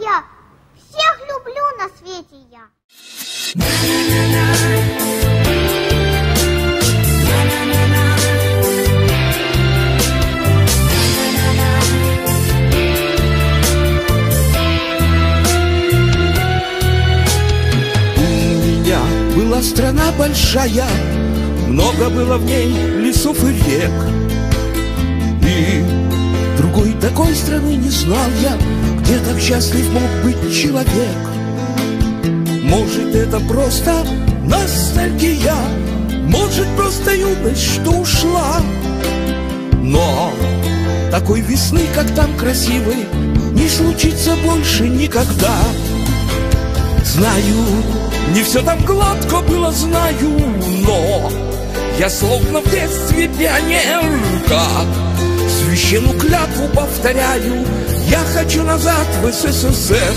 я, всех люблю на свете я. Была страна большая, много было в ней лесов и рек. И другой такой страны не знал я, где так счастлив мог быть человек. Может, это просто ностальгия, может, просто юность, что ушла. Но такой весны, как там красивой, не случится больше никогда. Знаю, не все там гладко было, знаю, но я словно в детстве пионер, как священную клятву повторяю, я хочу назад в СССР.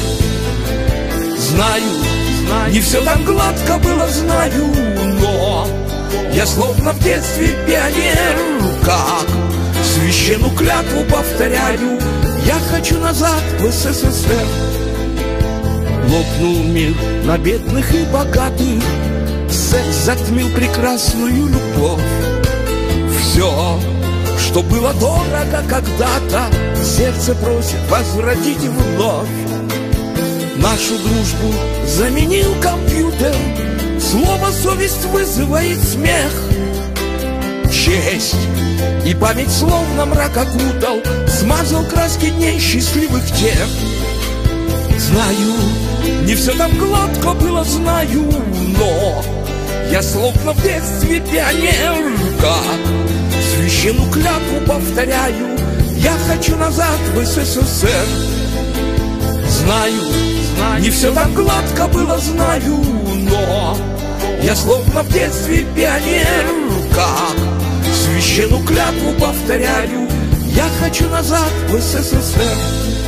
Знаю, не все там гладко было, знаю, но я словно в детстве пионер, как священную клятву повторяю, я хочу назад в СССР. Лопнул мир на бедных и богатых, секс затмил прекрасную любовь. Все, что было дорого когда-то, сердце просит возродить вновь. Нашу дружбу заменил компьютер, слово «совесть» вызывает смех. Честь и память словно мрак окутал, смазал краски дней счастливых тех. Знаю, не все там гладко было, знаю, но я словно в детстве пионер, как священную клятву повторяю, я хочу назад в СССР. Знаю, не все там гладко было, знаю, но я словно в детстве пионер, как священную клятву повторяю, я хочу назад в СССР.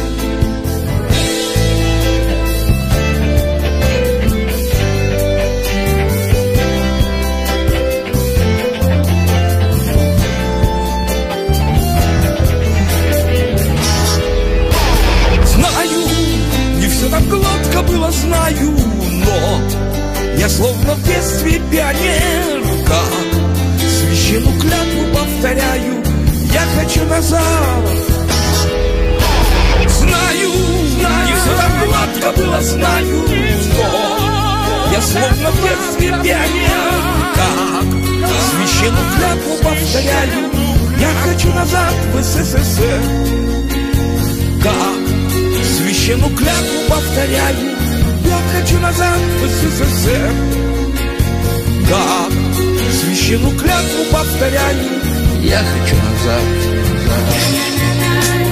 Гладко было, знаю, но я словно в детстве пионер, как священную клятву повторяю, я хочу назад. Знаю, не все так гладко было, знаю, но я словно в детстве пионер, как священную клятву повторяю, я хочу назад в СССР. Как священную клятву повторяю, я хочу назад в СССР. Как священную клятву повторяю, я хочу назад.